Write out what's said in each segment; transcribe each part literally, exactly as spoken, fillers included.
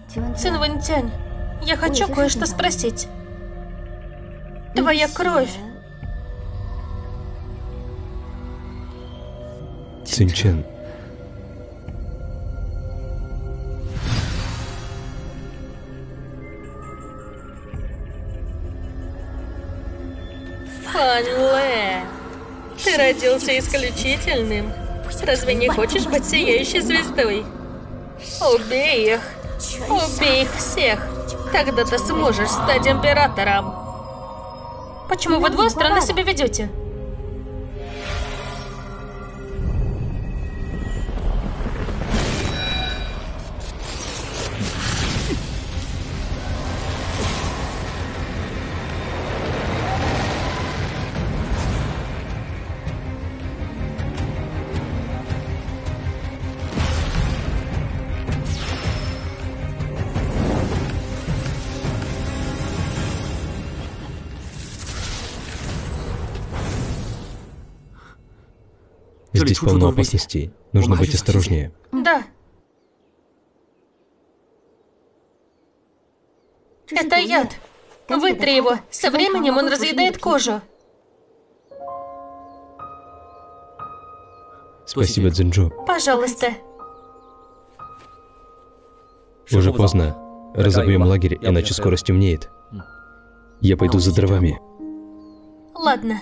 Цин Вэньтянь, я хочу кое-что спросить. Твоя кровь. Цинчэн. Фан Лэ, ты родился исключительным. Разве не хочешь быть сияющей звездой? Убей их. Убей их всех. Тогда ты сможешь стать императором. Почему вы двое странно себя ведете? Здесь полно опасностей. Нужно быть осторожнее. Да. Это яд. Вытри его. Со временем он разъедает кожу. Спасибо, Цзиньчжу. Пожалуйста. Уже поздно. Разобьем лагерь, иначе скоро стемнеет. Я пойду за дровами. Ладно.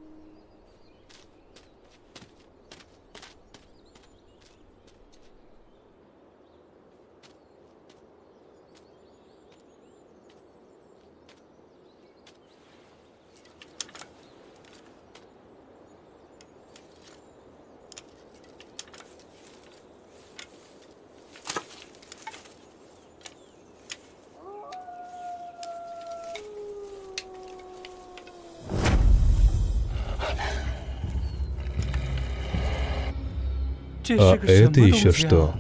А это еще что?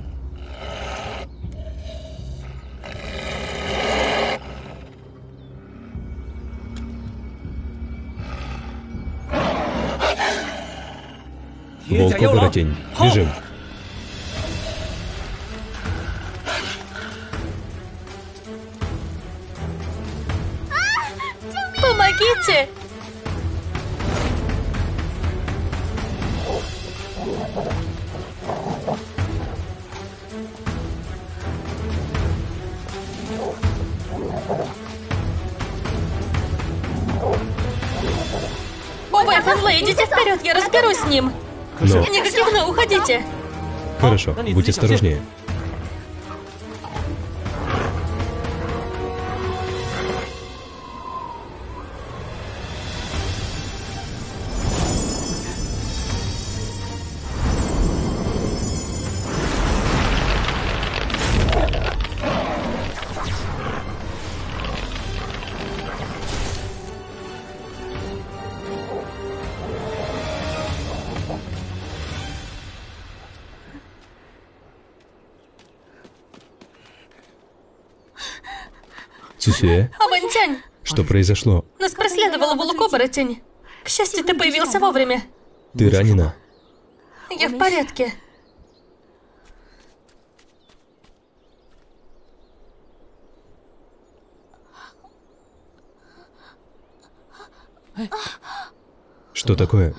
Волк-оборотень, бежим. Помогите! Ой, Фан Лэ, идите вперед, я разберусь с ним. Но... Никаких «но», уходите. Хорошо, будь осторожнее. Цюсюэ? А Вэньтянь, Что произошло? нас преследовал волк-оборотень. К счастью, ты появился вовремя. Ты ранена? Я в порядке. Что такое?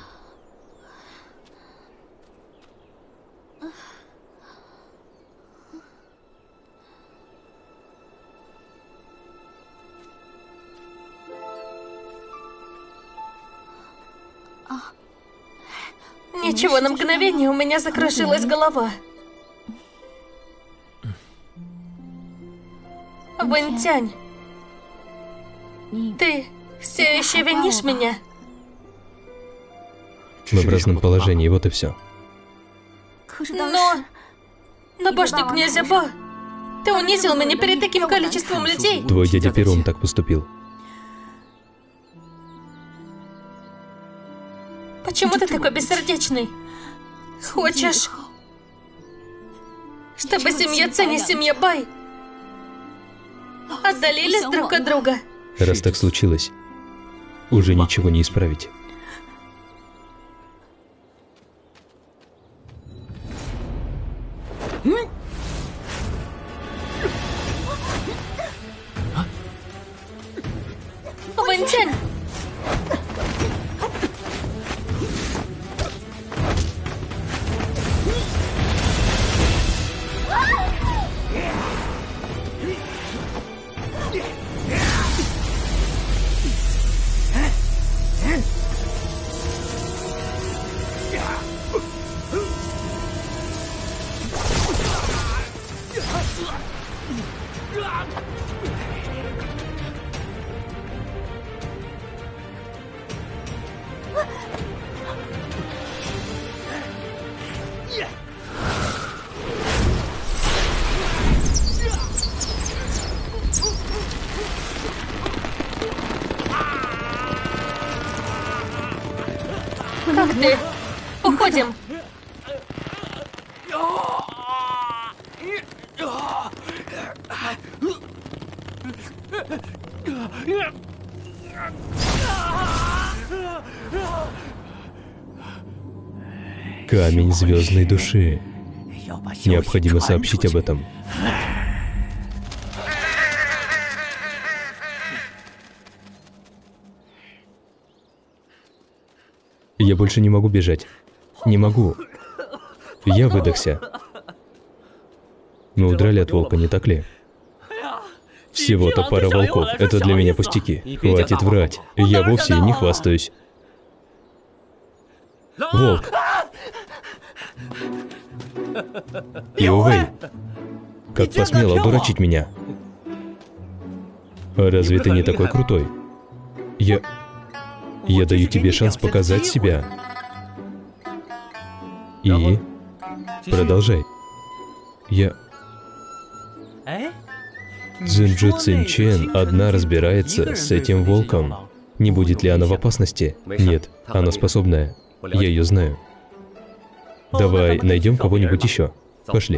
Ничего, на мгновение у меня закружилась голова. Вэньтянь, ты все еще винишь меня? Мы в разном положении, вот и все. Но... Набожник князя Ба, ты унизил меня перед таким количеством людей. Твой дядя Перун так поступил. Почему ты такой бессердечный? Хочешь, чтобы семья Цинь и семья Бай отдалились друг от друга? Раз так случилось, уже ничего не исправить. Камень звездной души. Необходимо сообщить об этом. Я больше не могу бежать. Не могу. Я выдохся. Мы удрали от волка, не так ли? Всего-то пара волков. Это для меня пустяки. Хватит врать. Я вовсе не хвастаюсь. Волк. Иовэй, как посмел одурачить меня? А разве ты не такой крутой? Я... Я даю тебе шанс показать себя. И... Продолжай. Я... Цзиньчжу Цинчен одна разбирается с этим волком. Не будет ли она в опасности? Нет, она способная. Я ее знаю. Давай найдем кого-нибудь еще. Пошли.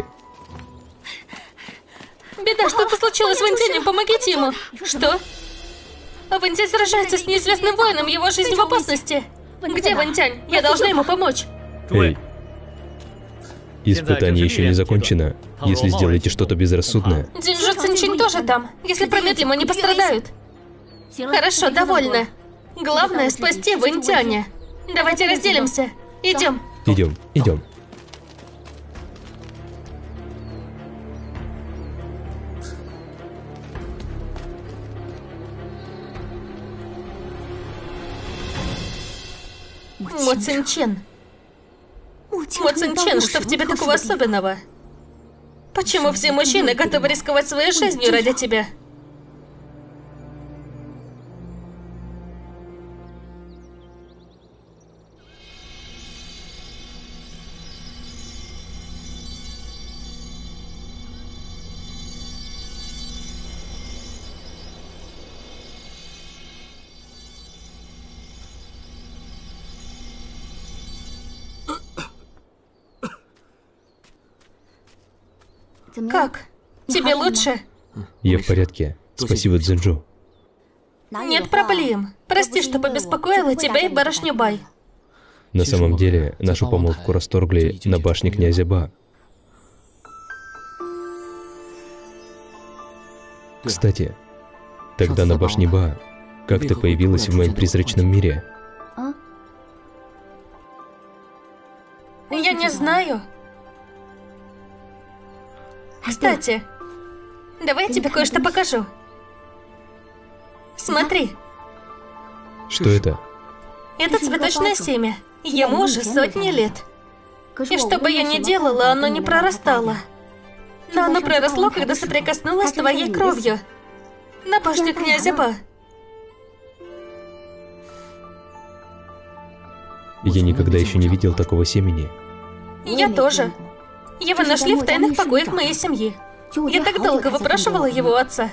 Беда, что-то случилось с Вэньтянем, помогите ему. Что? Вэньтянь сражается с неизвестным воином, его жизнь в опасности. Где Вэньтянь? Я должна ему помочь. Эй. Испытание еще не закончено. Если сделаете что-то безрассудное... Цзиньчжу Цинчен тоже там. Если промедлим, они пострадают. Хорошо, довольно. Главное спасти Вэньтяня. Давайте разделимся. Идем. Идем, идем. Мо Цинчен. Мо Цинчен, что в тебе такого особенного? Почему все мужчины готовы рисковать своей жизнью ради тебя? Как? Тебе лучше? Я в порядке. Спасибо, Цзиньчжу. Нет проблем. Прости, что побеспокоила тебя и барышню Бай. На самом деле, нашу помолвку расторгли на башне князя Ба. Кстати, тогда на башне Ба, как ты появилась в моем призрачном мире? Я не знаю. Кстати, давай я тебе кое-что покажу. Смотри. Что это? Это цветочное семя. Ему уже сотни лет. И что бы я ни делала, оно не прорастало. Но оно проросло, когда соприкоснулось с твоей кровью. На башне князя Ба. Я никогда еще не видел такого семени. Я тоже. Его нашли в тайных покоях моей семьи. Я так долго выпрашивала его отца.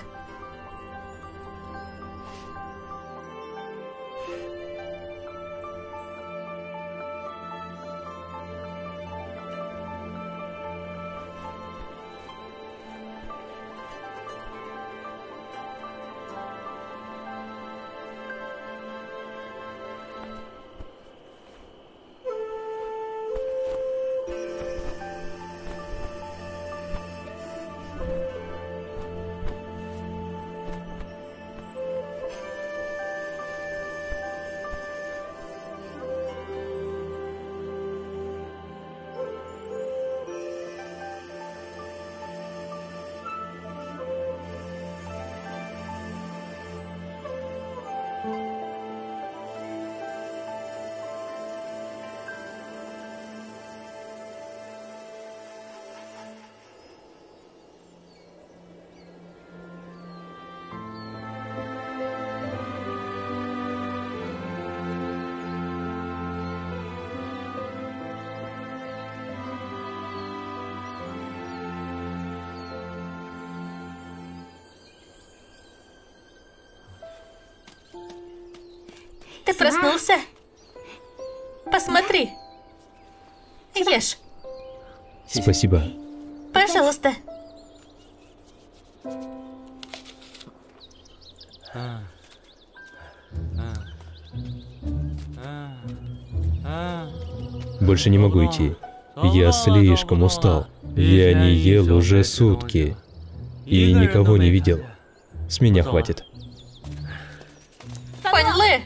Ты проснулся? Посмотри. Ешь. Спасибо. Пожалуйста. Больше не могу идти. Я слишком устал. Я не ел уже сутки. И никого не видел. С меня хватит. Фань Лэ,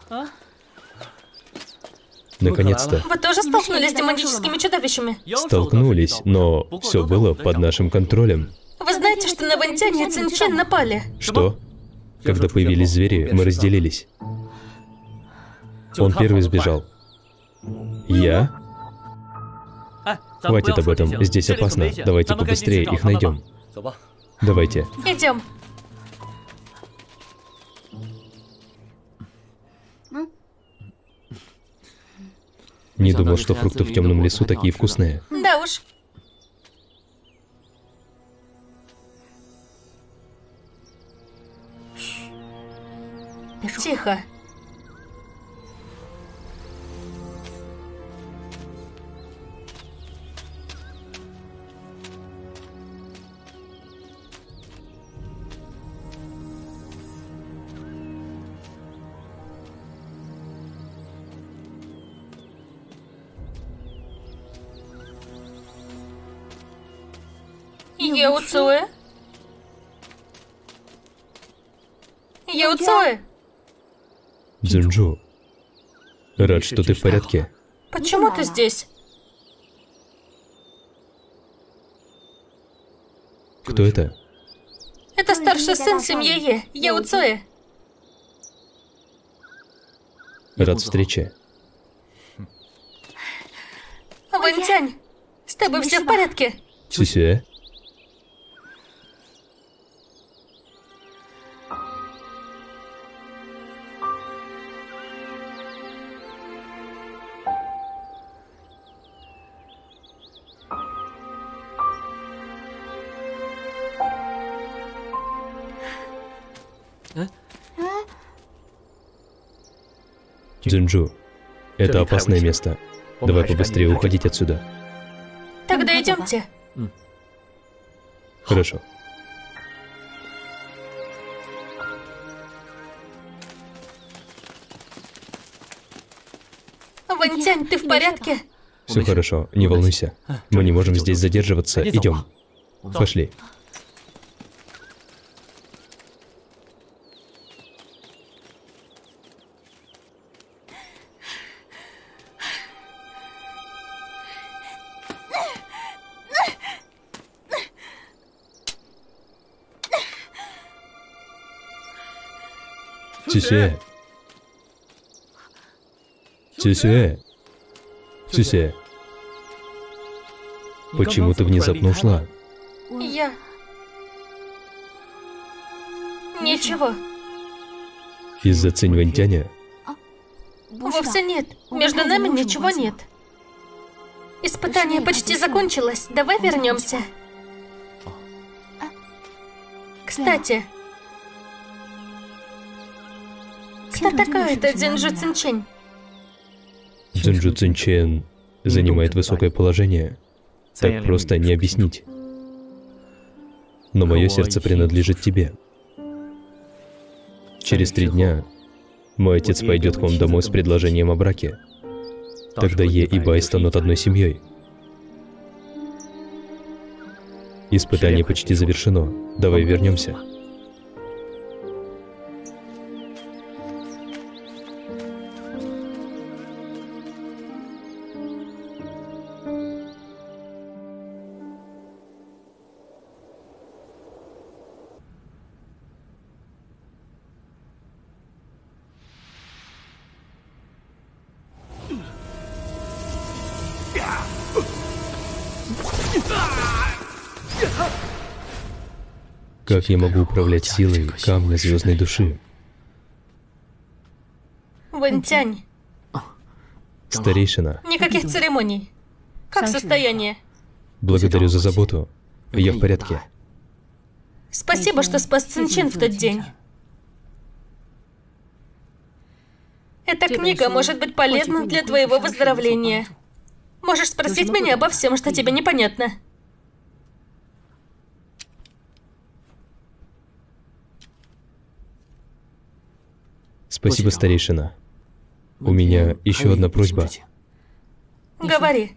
Наконец-то. вы тоже столкнулись с демоническими чудовищами? Столкнулись, но все было под нашим контролем. Вы знаете, что на Вэньтянь и Цинчэн напали? Что? Когда появились звери, мы разделились. Он первый сбежал. Я? Хватит об этом, здесь опасно. Давайте побыстрее их найдем. Давайте. Идем. Не думал, что фрукты в темном лесу такие вкусные. Да уж. Тихо. Яуцуэ? Яуцуэ? Цзуньчжу, рад, что ты в порядке. Почему ты здесь? Кто это? Это старший сын семьи Яуцуэ. Рад встрече. Вэньтянь, с тобой все в порядке? Цюсюэ? Цзуньчжу, это опасное место. Давай побыстрее уходить отсюда. Тогда идемте. Хорошо. Вэньтянь, ты в порядке? Все хорошо, не волнуйся. Мы не можем здесь задерживаться. Идем. Пошли. Цюсюэ. Цюсюэ. Цюсюэ. Почему ты внезапно ушла? Я... Ничего. Из-за Цинь Вэньтяня? Вовсе нет. Между нами ничего нет. Испытание почти закончилось. Давай вернемся. Кстати, кто такая эта Цзиньчжу Цинчэнь? Цзиньчжу Цинчэн занимает высокое положение. Так просто не объяснить. Но мое сердце принадлежит тебе. Через три дня мой отец пойдет к вам домой с предложением о браке. Тогда Е и Бай станут одной семьей. Испытание почти завершено. Давай вернемся. Как я могу управлять силой камня звездной души? Вэньтянь, Старейшина, никаких церемоний. Как состояние? благодарю за заботу. Я в порядке. Спасибо, что спас Цинчэн в тот день. Эта книга может быть полезна для твоего выздоровления. Можешь спросить меня обо всем, что тебе непонятно. Спасибо, старейшина. У меня еще одна просьба. Говори.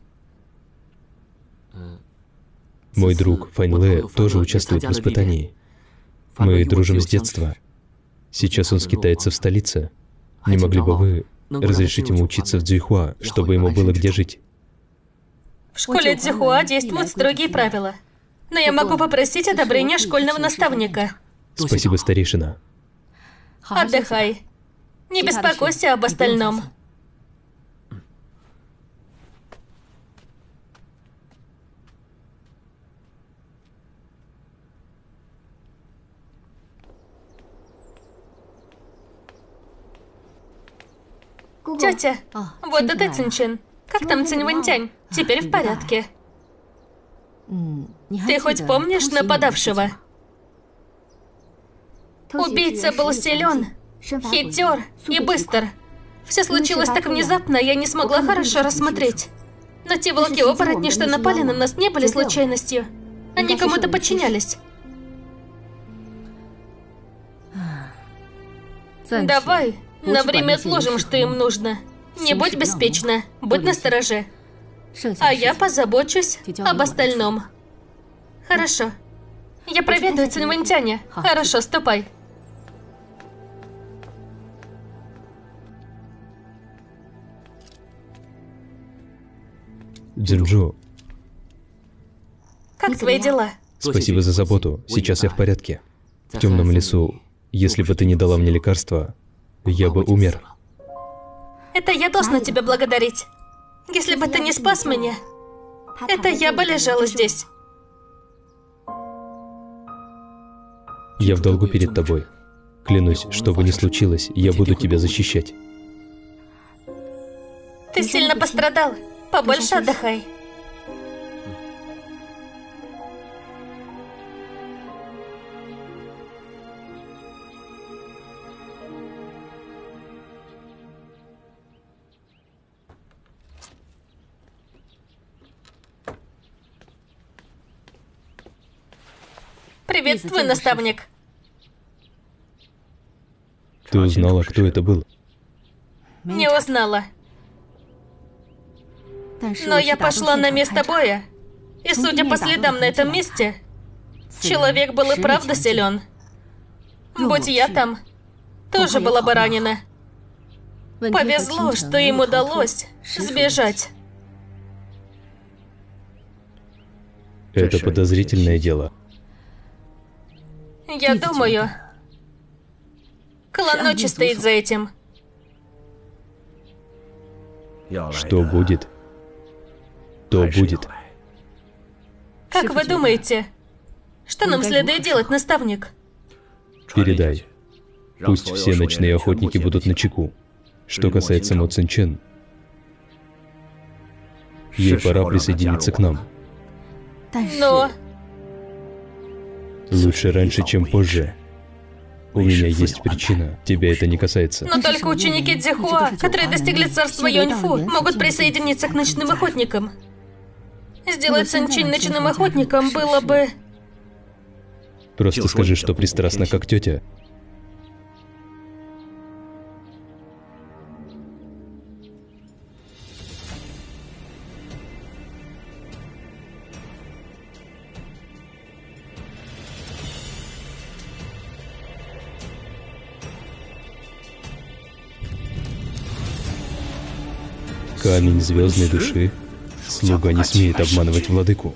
Мой друг Фаньле тоже участвует в испытании. Мы дружим с детства. Сейчас он скитается в столице. Не могли бы вы разрешить ему учиться в Цзюйхуа, чтобы ему было где жить? В школе Цзюйхуа действуют строгие правила. Но я могу попросить одобрения школьного наставника. Спасибо, старейшина. Отдыхай. Не беспокойся об остальном. Тетя, вот это Цинчин. Как там Цинь-Вэнтянь? Теперь в порядке. Ты хоть помнишь нападавшего? Убийца был силен, хитер и быстр. Все случилось так внезапно, я не смогла хорошо рассмотреть. Но те волки-оборотни, что напали на нас, не были случайностью. Они кому-то подчинялись. Давай на время отложим, что им нужно. Не будь беспечна, будь настороже. А я позабочусь об остальном. Хорошо. Я проведу Цинь-Вэнтяня. Хорошо, ступай. Цзиньчжу, Как твои дела? спасибо за заботу. Сейчас я в порядке. В темном лесу, если бы ты не дала мне лекарства, я бы умер. Это я должна тебя благодарить. Если бы ты не спас меня, это я бы лежала здесь. Я в долгу перед тобой. Клянусь, что бы ни случилось, я буду тебя защищать. Ты сильно пострадал. Побольше отдыхай. Приветствую, наставник. Ты узнала, кто это был? Не узнала. Но я пошла на место боя, и судя по следам на этом месте, человек был и правда силен. Будь я там, тоже была бы ранена. Повезло, что им удалось сбежать. Это подозрительное дело. Я думаю, клан Ночи стоит за этим. Что будет, то будет. Как вы думаете, что нам следует делать, наставник? Передай. Пусть все ночные охотники будут начеку. Что касается Мо Цинчэн, ей пора присоединиться к нам. Но... Лучше раньше, чем позже. У меня есть причина, тебя это не касается. Но только ученики Цзюйхуа, которые достигли царства Юньфу, могут присоединиться к ночным охотникам. Сделать Цинчин ночным охотником было бы... Просто скажи, что пристрастна, как тетя. Камень звездной души. Слуга не смеет обманывать владыку.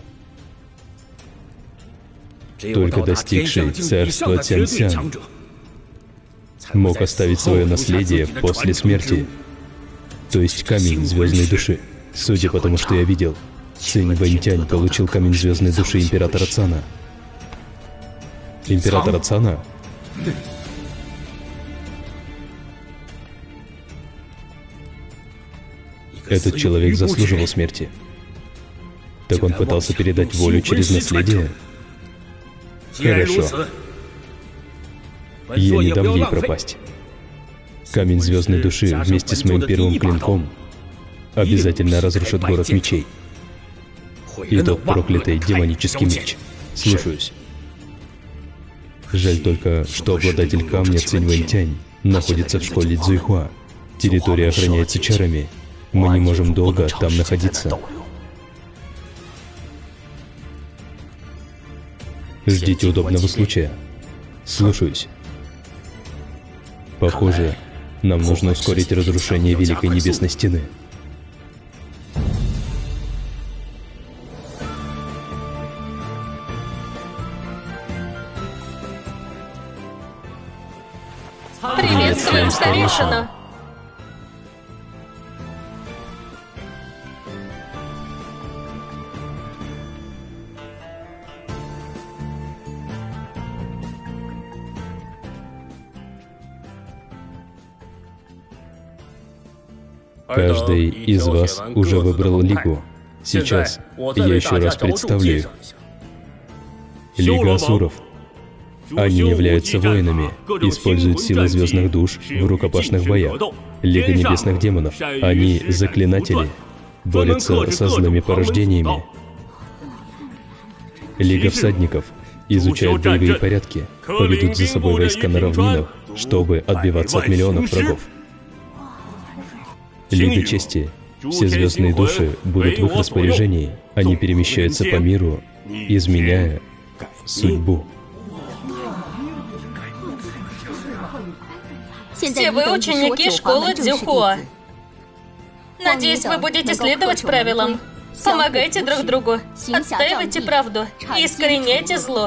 Только достигший царства Цянцян мог оставить свое наследие после смерти. То есть камень звездной души. Судя по тому, что я видел, Цинь-Вэнтянь получил камень звездной души императора Цана. Императора Цана? Этот человек заслуживал смерти. Так он пытался передать волю через наследие? Хорошо. Я не дам ей пропасть. Камень звездной души вместе с моим первым клинком обязательно разрушит город мечей. И тот проклятый демонический меч. Слушаюсь. Жаль только, что обладатель камня Цинь-Вэнтянь находится в школе Цзуйхуа. Территория охраняется чарами. Мы не можем долго там находиться. Ждите удобного случая. Слушаюсь. Похоже, нам нужно ускорить разрушение Великой Небесной Стены. Приветствуем старейшину! Каждый из вас уже выбрал Лигу. Сейчас я еще раз представлю их. Лига Асуров. Они являются воинами, используют силы звездных душ в рукопашных боях. Лига Небесных Демонов. Они заклинатели, борются со злыми порождениями. Лига Всадников. Изучают боевые порядки, поведут за собой войска на равнинах, чтобы отбиваться от миллионов врагов. Лига Чести. Все звездные души будут в их распоряжении. Они перемещаются по миру, изменяя судьбу. Все вы ученики школы Цзюйхуа. Надеюсь, вы будете следовать правилам. Помогайте друг другу, отстаивайте правду и искореняйте зло.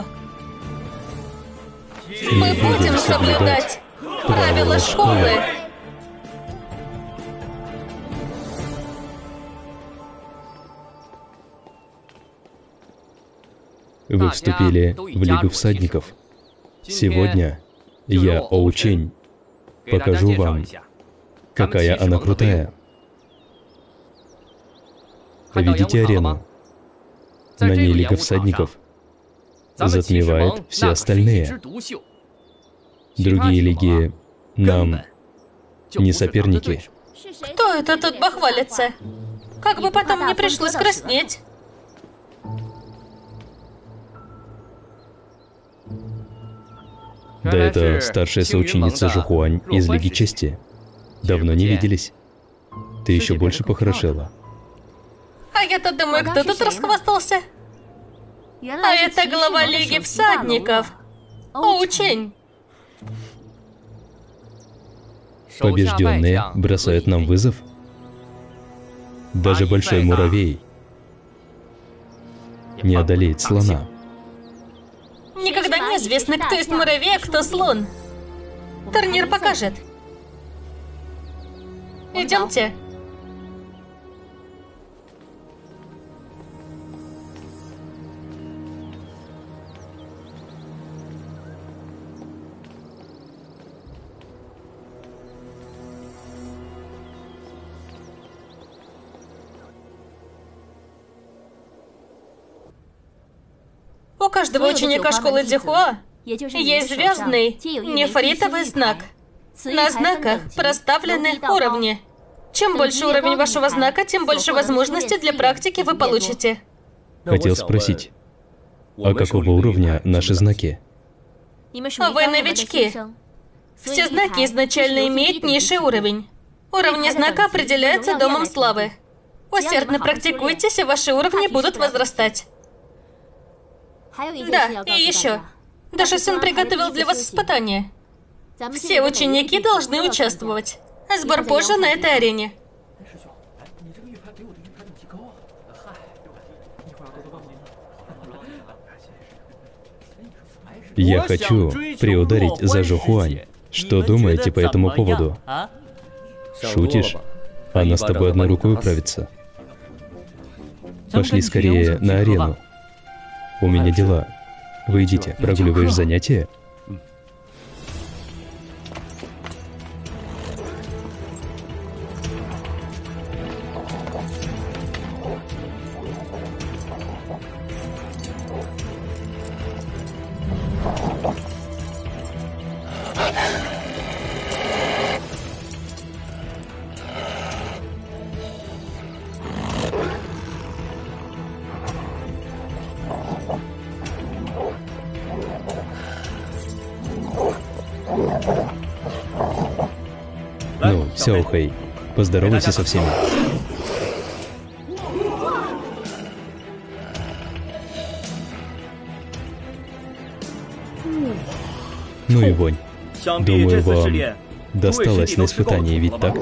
Мы будем соблюдать правила школы. Вы вступили в Лигу Всадников. Сегодня я, Оу Чень, покажу вам, какая она крутая. Видите арену? На ней Лига Всадников затмевает все остальные. Другие лиги нам не соперники. Кто это тут бахвалится? Как бы потом не пришлось краснеть. Да это старшая соученица Жухуань из Лиги Чести. Давно не виделись. Ты еще больше похорошела. А я-то думаю, кто тут расхвастался? А это глава Лиги Всадников. Оу Чень. Побежденные бросают нам вызов? Даже большой муравей не одолеет слона. Никогда не известно, кто есть муравей, а кто слон. Турнир покажет. Идемте. У каждого ученика школы Цзюйхуа есть звездный нефритовый знак. На знаках проставлены уровни. Чем больше уровень вашего знака, тем больше возможностей для практики вы получите. Хотел спросить, а какого уровня наши знаки? Вы новички. Все знаки изначально имеют низший уровень. Уровни знака определяются Домом Славы. Усердно практикуйтесь, и ваши уровни будут возрастать. Да, и еще. Даже Сюн приготовил для вас испытание. Все ученики должны участвовать. Сбор позже на этой арене. Я хочу приударить за Жухуань. Что думаете по этому поводу? Шутишь? Она с тобой одной рукой управится. Пошли скорее на арену. У меня дела. Вы идите, прогуливаешь занятия? Oh. Сяохэй, поздоровайся со всеми. Ну и вонь. Думаю, вам досталось на испытание, ведь так?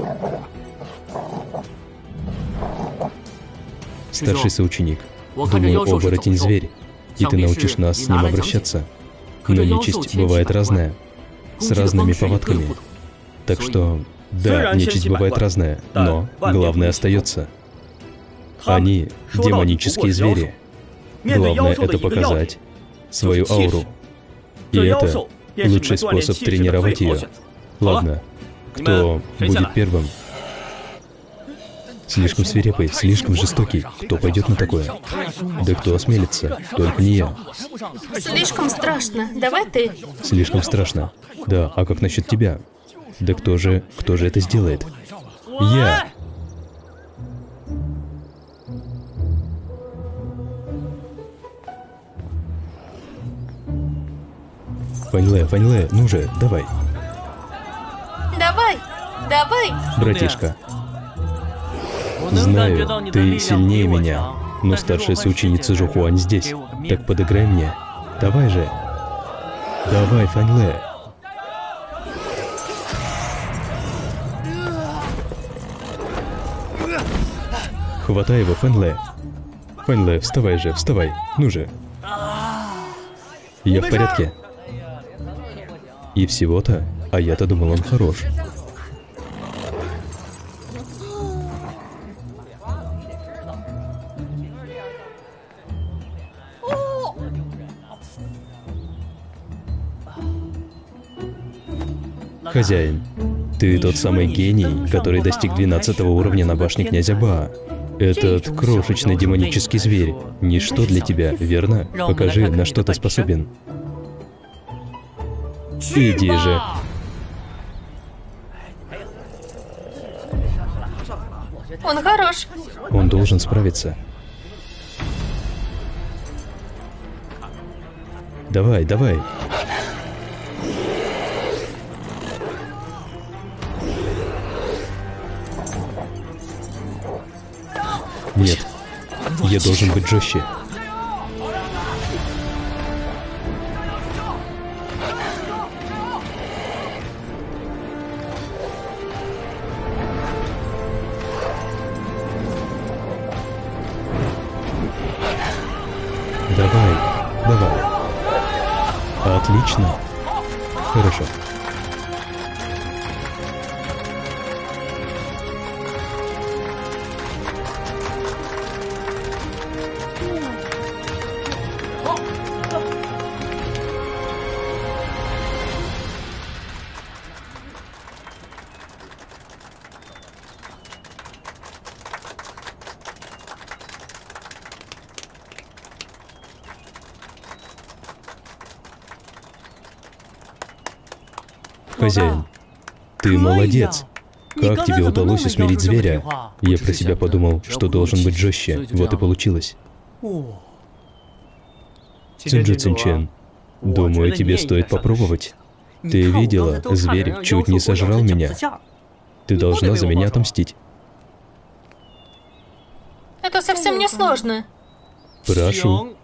Старший соученик. Думаю, оборотень зверь, и ты научишь нас с ним обращаться. Но нечисть бывает разная, с разными повадками. Так что, да, нечисть бывает разная, но главное остается. Они демонические звери. Главное это показать свою ауру. И это лучший способ тренировать ее. Ладно, кто будет первым? Слишком свирепый, слишком жестокий. Кто пойдет на такое? Да кто осмелится? Только не я. Слишком страшно. Давай ты. Слишком страшно. Да, а как насчет тебя? Да кто же, кто же это сделает? Я! Фаньле, Фаньле, ну же, давай. Давай, давай. Братишка. Знаю, ты сильнее меня, но старшая соученица Жухуань здесь. Так подыграй мне. Давай же. Давай, Фаньле. Хватай его, Фаньле. Фаньле, вставай же, вставай. Ну же. Я в порядке. И всего-то, а я-то думал, он хорош. Хозяин, ты тот самый гений, который достиг двенадцатого уровня на башне князя Ба. Этот крошечный демонический зверь — ничто для тебя, верно? Покажи, на что ты способен. Иди же. Он хорош. Он должен справиться. Давай, давай. Нет, я должен быть жестче. Давай, давай. Отлично. Хорошо. Хозяин, ты молодец. Как тебе удалось усмирить зверя? Я про себя подумал, что должен быть жестче. Вот и получилось. Цинджи Цинчен, думаю, тебе стоит попробовать. Ты видела, зверь чуть не сожрал меня. Ты должна за меня отомстить. Это совсем не сложно. Прошу.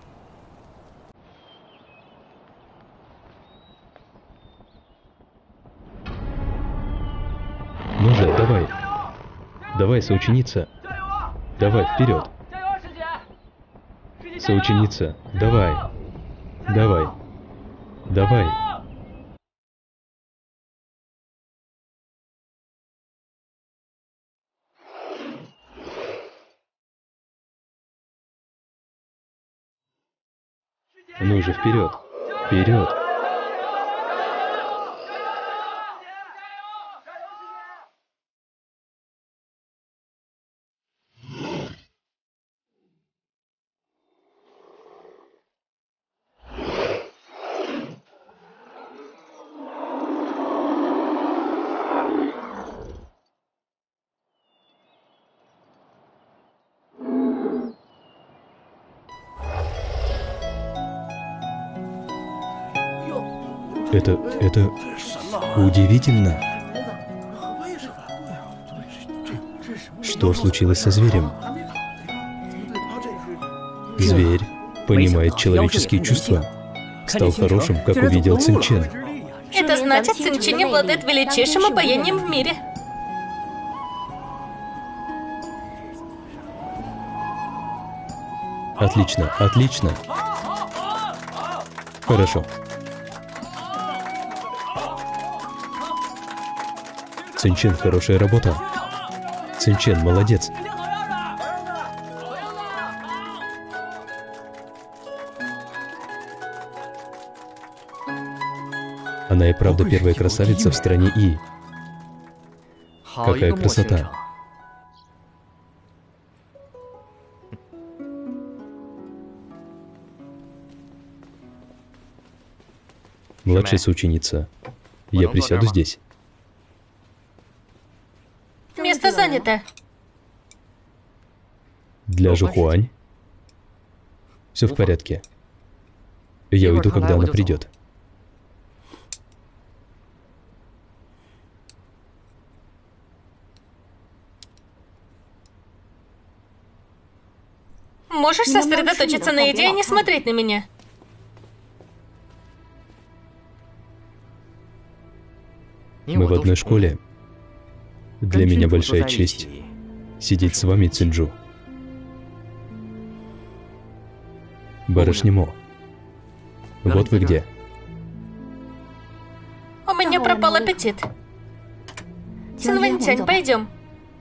Ну же, давай. Давай, соученица. Давай, вперед. Соученица, давай. Давай. Давай. Ну же, вперед. Вперед. Это... это... удивительно. Что случилось со зверем? Зверь понимает человеческие чувства. Стал хорошим, как увидел Цинчен. Это значит, Цинчен обладает величайшим обаянием в мире. Отлично, отлично. Хорошо. Цинчен, хорошая работа. Цинчен, молодец. Она и правда первая красавица в стране И. Какая красота. Младшая соученица. Я присяду здесь. Место занято. Для Жухуань? Все в порядке. Я уйду, когда она придет. Можешь сосредоточиться на еде и не смотреть на меня? Мы в одной школе. Для меня большая честь сидеть с вами, Цинджу. Барышня Мо. Вот вы где. У меня пропал аппетит. Цинвэнтянь, пойдем.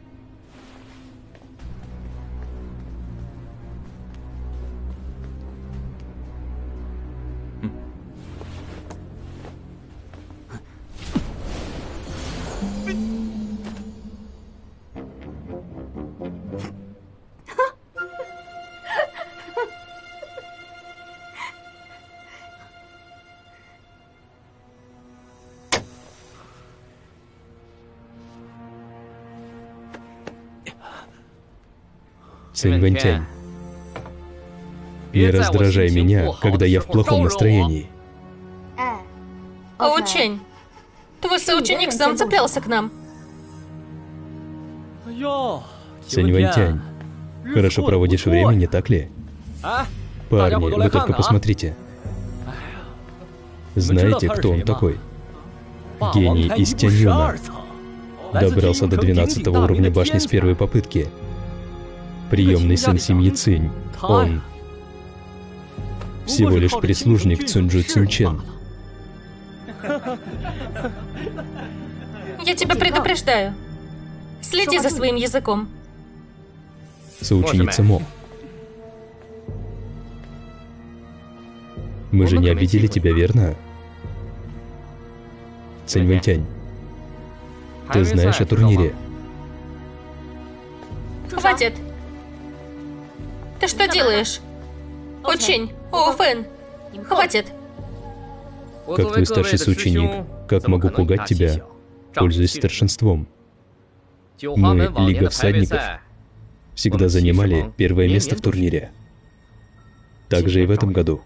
Цинвэнтянь, не раздражай меня, когда я в плохом настроении. Учень, твой соученик сам цеплялся к нам. Цинвэнтянь, хорошо проводишь время, не так ли? Парни, вы только посмотрите. Знаете, кто он такой? Гений из Тяньюна. Добрался до двенадцатого уровня башни с первой попытки. Приемный сын семьи Цинь. Он всего лишь прислужник Цинджу Цинчен. Я тебя предупреждаю. Следи за своим языком. Соученица Мо. Мы же не обидели тебя, верно? Цинвэнтянь, ты знаешь о турнире? Хватит. Ты что делаешь? Учень, Оуфэн, хватит. Как твой старший соученик, как могу пугать тебя, пользуясь старшинством? Мы, Лига Всадников, всегда занимали первое место в турнире. Так же и в этом году.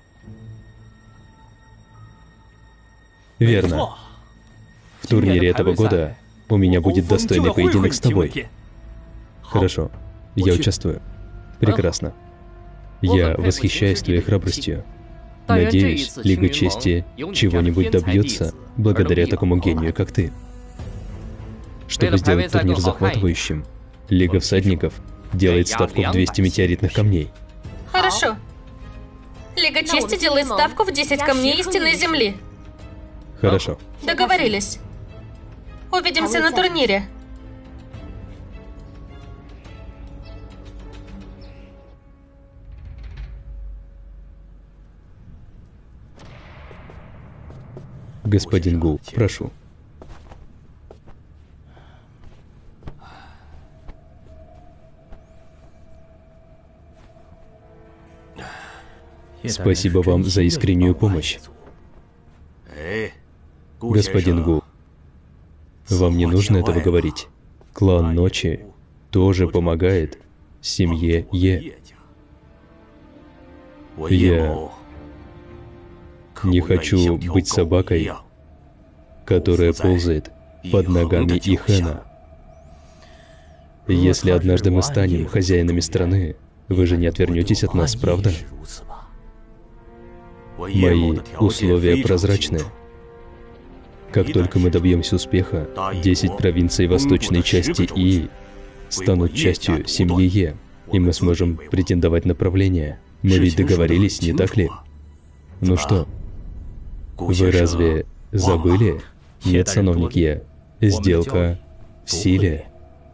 Верно. В турнире этого года у меня будет достойный поединок с тобой. Хорошо, я участвую. Прекрасно. Я восхищаюсь твоей храбростью. Надеюсь, Лига Чести чего-нибудь добьется благодаря такому гению, как ты. Чтобы сделать турнир захватывающим, Лига Всадников делает ставку в двести метеоритных камней. Хорошо. Лига Чести делает ставку в десять камней истинной земли. Хорошо. Договорились. Увидимся на турнире. Господин Гу, прошу. Спасибо вам за искреннюю помощь. Господин Гу, вам не нужно этого говорить. Клан Ночи тоже помогает семье Е. Я не хочу быть собакой, которая ползает под ногами Ихэна. Если однажды мы станем хозяинами страны, вы же не отвернетесь от нас, правда? Мои условия прозрачны. Как только мы добьемся успеха, десять провинций восточной части И станут частью семьи Е, и мы сможем претендовать на правление. Мы ведь договорились, не так ли? Ну что, вы разве забыли? Нет, сановник Е, сделка в силе.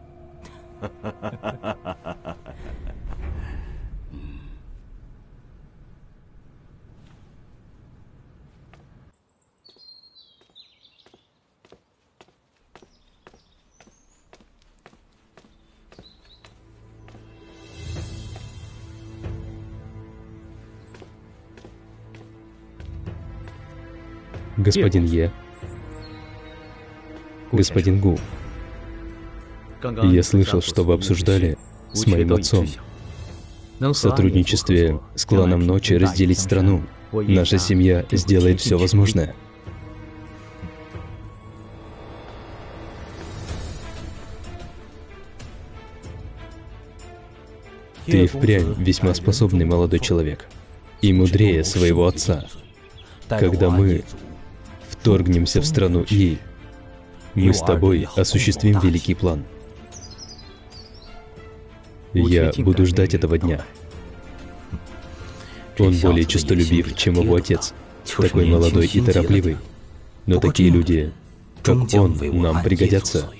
Господин Е, господин Гу, я слышал, что вы обсуждали с моим отцом в сотрудничестве с кланом Ночи разделить страну. Наша семья сделает все возможное. Ты впрямь весьма способный молодой человек и мудрее своего отца. Когда мы вторгнемся в страну И, мы с тобой осуществим великий план. Я буду ждать этого дня. Он более честолюбив, чем его отец, такой молодой и торопливый. Но такие люди, как он, нам пригодятся.